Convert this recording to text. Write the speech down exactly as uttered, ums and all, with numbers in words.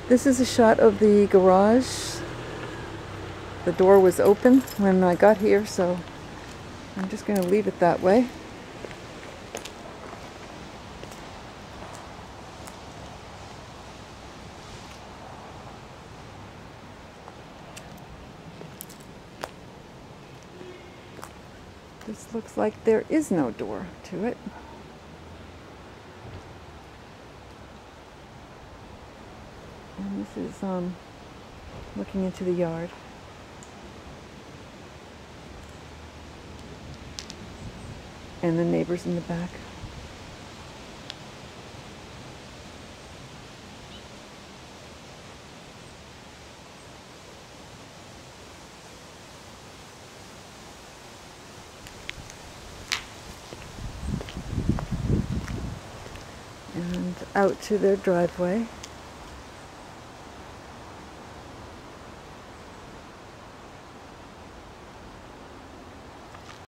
This is a shot of the garage. The door was open when I got here, so I'm just going to leave it that way. This looks like there is no door to it. And this is um, looking into the yard. And the neighbors in the back. And out to their driveway.